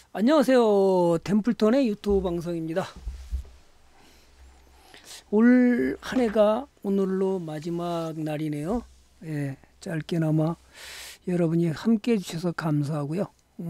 안녕하세요. 템플턴의 유튜브 방송입니다. 올 한 해가 오늘로 마지막 날이네요. 예, 짧게나마 여러분이 함께 해주셔서 감사하고요.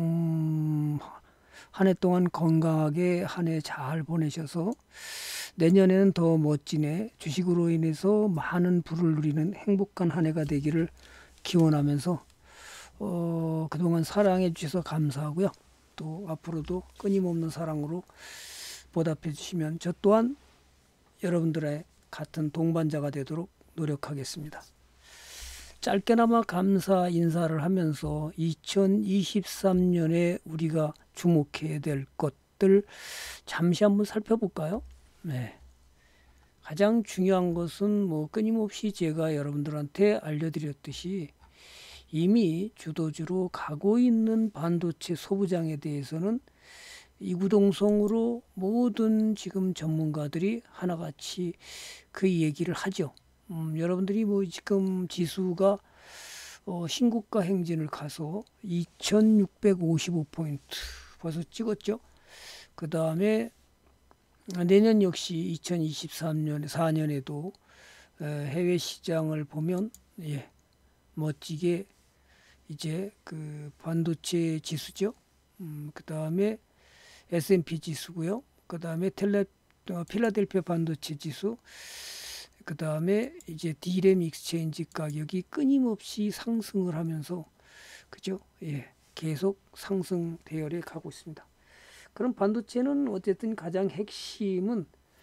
한 해 동안 건강하게 한 해 잘 보내셔서 내년에는 더 멋진 해, 주식으로 인해서 많은 부를 누리는 행복한 한 해가 되기를 기원하면서 그동안 사랑해 주셔서 감사하고요. 또 앞으로도 끊임없는 사랑으로 보답해 주시면 저 또한 여러분들의 같은 동반자가 되도록 노력하겠습니다. 짧게나마 감사 인사를 하면서 2023년에 우리가 주목해야 될 것들 잠시 한번 살펴볼까요? 네. 가장 중요한 것은 끊임없이 제가 여러분들한테 알려드렸듯이 이미 주도주로 가고 있는 반도체 소부장에 대해서는 이구동성으로 모든 지금 전문가들이 하나같이 그 얘기를 하죠. 여러분들이 지금 지수가 신고가 행진을 가서 2655포인트 벌써 찍었죠. 그 다음에 내년 역시 2023년 4년에도 해외 시장을 보면 멋지게 이제 그 반도체 지수죠. 그 다음에 S&P 지수고요. 그 다음에 필라델피아 반도체 지수. 그 다음에 이제 D램 익스체인지 가격이 끊임없이 상승을 하면서 그죠? 계속 상승 대열에 가고 있습니다. 그럼 반도체는 어쨌든 가장 핵심은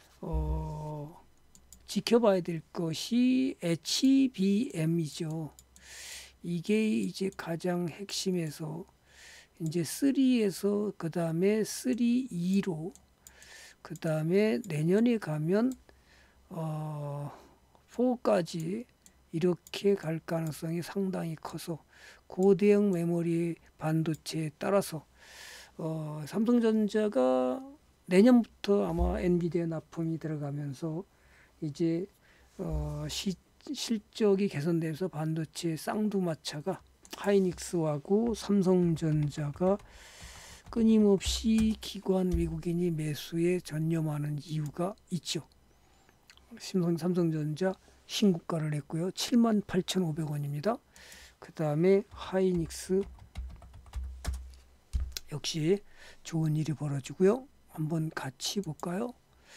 지켜봐야 될 것이 HBM이죠. 이게 이제 가장 핵심에서 이제 3에서 그 다음에 3E로 그 다음에 내년에 가면 4까지 이렇게 갈 가능성이 상당히 커서 고대형 메모리 반도체에 따라서 삼성전자가 내년부터 아마 엔비디아 납품이 들어가면서 이제 실적이 개선돼서 반도체 쌍두마차가 하이닉스하고 삼성전자가 끊임없이 기관 외국인이 매수에 전념하는 이유가 있죠. 삼성전자 신고가를 냈고요. 78,500원입니다. 그 다음에 하이닉스 역시 좋은 일이 벌어지고요. 한번 같이 볼까요?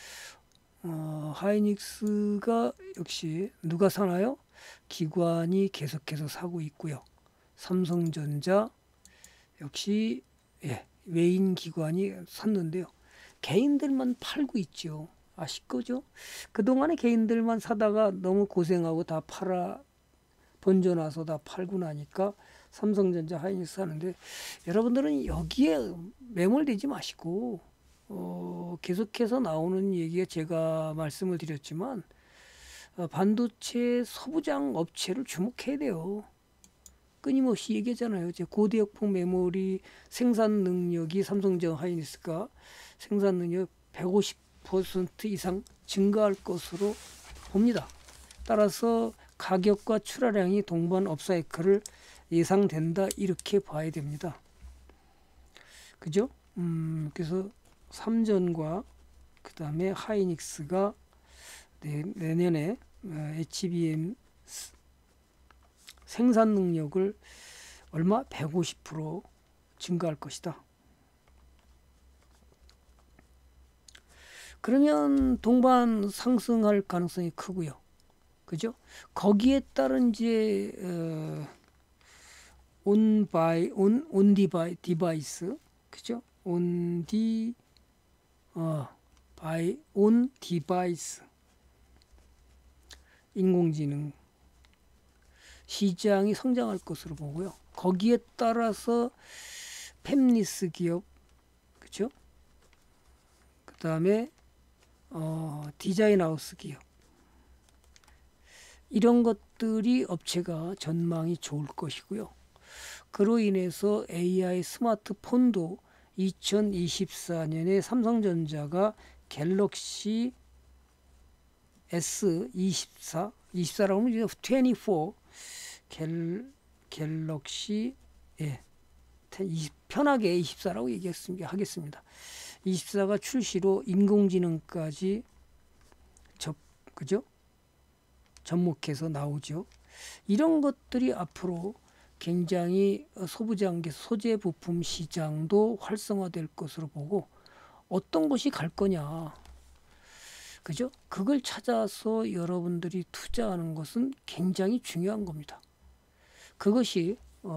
하이닉스가 역시 누가 사나요? 기관이 계속해서 사고 있고요. 삼성전자 역시 외인 기관이 샀는데요. 개인들만 팔고 있죠. 아쉽죠? 그동안에 개인들만 사다가 너무 고생하고 다 팔아 던져놔서 다 팔고 나니까 삼성전자 하이닉스 사는데 여러분들은 여기에 매몰되지 마시고 계속해서 나오는 얘기가 제가 말씀을 드렸지만 반도체 소부장 업체를 주목해야 돼요. 끊임없이 얘기하잖아요. 고대역폭 메모리 생산 능력이 삼성전자 하이닉스가 생산 능력 150% 이상 증가할 것으로 봅니다. 따라서 가격과 출하량이 동반 업사이클을 예상된다 이렇게 봐야 됩니다. 그죠? 그래서 삼전과 그 다음에 하이닉스가 내년에 HBM 생산 능력을 얼마? 150% 증가할 것이다. 그러면 동반 상승할 가능성이 크고요. 그죠? 거기에 따른 이제 디바이스 그죠? 온 디바이스 인공지능 시장이 성장할 것으로 보고요. 거기에 따라서 팹리스 기업 그죠? 그 다음에 디자인하우스 기업 이런 것들이 업체가 전망이 좋을 것이고요. 그로 인해서 AI 스마트폰도 2024년에 삼성전자가 갤럭시 S24, 24라고 하면 24 갤럭시 편하게 24라고 하겠습니다. 24가 출시로 인공지능까지 그죠? 접목해서 나오죠. 이런 것들이 앞으로 굉장히 소부장계 소재 부품 시장도 활성화될 것으로 보고, 어떤 것이 갈 거냐, 그죠? 그걸 찾아서 여러분들이 투자하는 것은 굉장히 중요한 겁니다. 그것이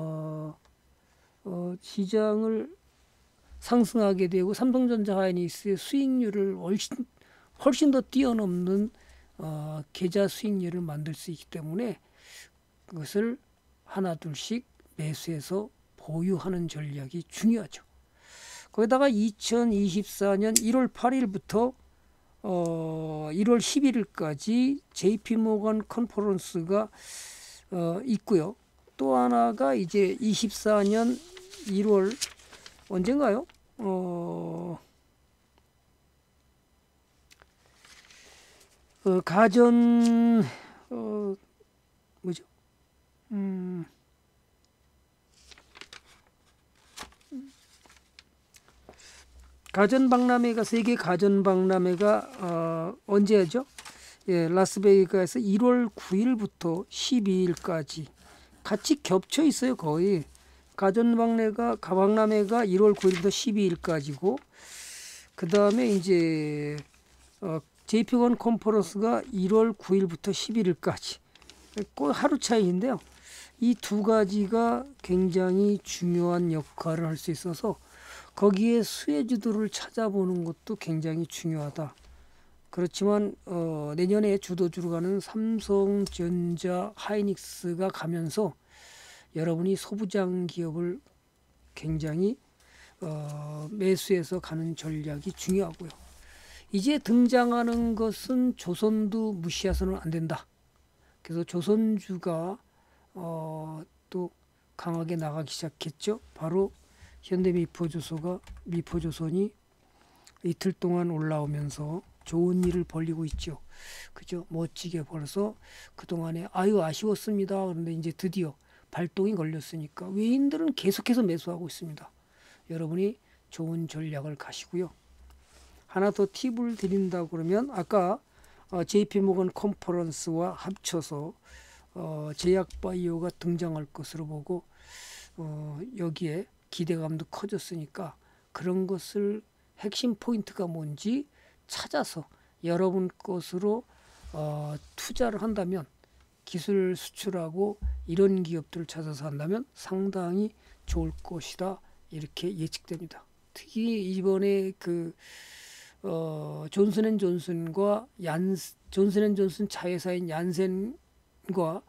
시장을 상승하게 되고 삼성전자 하이닉스의 수익률을 훨씬 더 뛰어넘는 계좌 수익률을 만들 수 있기 때문에 그것을 하나 둘씩 매수해서 보유하는 전략이 중요하죠. 거기다가 2024년 1월 8일부터 1월 11일까지 JP모건 컨퍼런스가 있고요. 또 하나가 이제 24년 1월 언젠가요? 가전 뭐죠? 가전박람회가 세계 가전박람회가 언제 하죠? 예, 라스베이거스에서 1월 9일부터 12일까지 같이 겹쳐 있어요. 거의 가전박람회가 1월 9일부터 12일까지고, 그 다음에 이제 JP모건 컨퍼런스가 1월 9일부터 11일까지 꼭 하루 차이인데요. 이 두 가지가 굉장히 중요한 역할을 할 수 있어서 거기에 수혜주들을 찾아보는 것도 굉장히 중요하다. 그렇지만 내년에 주도주로 가는 삼성전자 하이닉스가 가면서 여러분이 소부장 기업을 굉장히 매수해서 가는 전략이 중요하고요. 이제 등장하는 것은 조선도 무시해서는 안 된다. 그래서 조선주가 또 강하게 나가기 시작했죠. 바로 미포조선이 이틀 동안 올라오면서 좋은 일을 벌이고 있죠. 그죠? 멋지게 벌어서 그동안에 아쉬웠습니다. 그런데 이제 드디어 발동이 걸렸으니까 외인들은 계속해서 매수하고 있습니다. 여러분이 좋은 전략을 가시고요. 하나 더 팁을 드린다고 그러면 아까 JP모건 컨퍼런스와 합쳐서 제약바이오가 등장할 것으로 보고 여기에 기대감도 커졌으니까 그런 것을 핵심 포인트가 뭔지 찾아서 여러분 것으로 투자를 한다면, 기술 수출하고 이런 기업들을 찾아서 한다면 상당히 좋을 것이다, 이렇게 예측됩니다. 특히 이번에 그 존슨앤존슨과 존슨앤존슨 자회사인 얀센과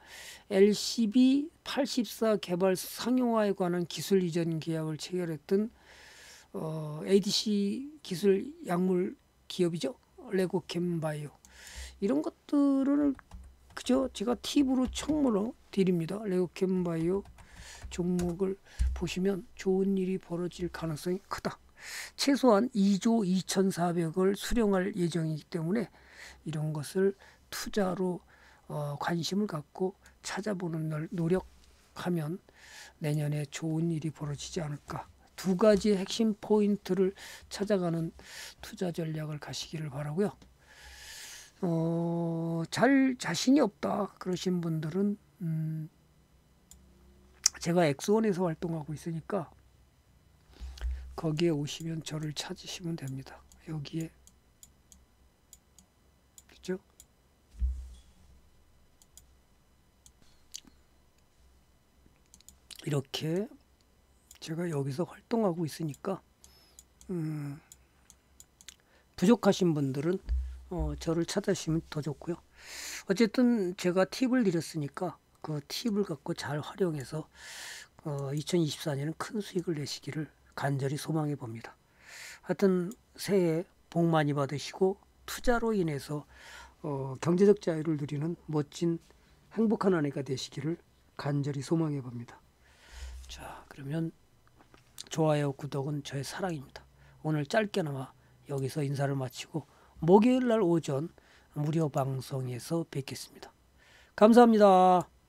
LCB84 개발 상용화에 관한 기술 이전 계약을 체결했던 ADC 기술 약물 기업이죠. 레고캠바이오. 이런 것들을 그저 제가 팁으로 총무로 드립니다. 레고캠바이오 종목을 보시면 좋은 일이 벌어질 가능성이 크다. 최소한 2조 2,400을 수령할 예정이기 때문에 이런 것을 투자로 관심을 갖고 찾아보는 노력하면 내년에 좋은 일이 벌어지지 않을까. 두 가지 핵심 포인트를 찾아가는 투자 전략을 가시기를 바라고요. 자신이 없다 그러신 분들은 제가 엑스원에서 활동하고 있으니까 거기에 오시면 저를 찾으시면 됩니다. 여기에 그렇죠? 이렇게 제가 여기서 활동하고 있으니까 부족하신 분들은 저를 찾으시면 더 좋고요. 어쨌든 제가 팁을 드렸으니까 그 팁을 갖고 잘 활용해서 2024년은 큰 수익을 내시기를 간절히 소망해 봅니다. 하여튼 새해 복 많이 받으시고 투자로 인해서 경제적 자유를 누리는 멋진 행복한 한 해가 되시기를 간절히 소망해 봅니다. 자, 그러면 좋아요, 구독은 저의 사랑입니다. 오늘 짧게나마 여기서 인사를 마치고 목요일 날 오전 무료 방송에서 뵙겠습니다. 감사합니다.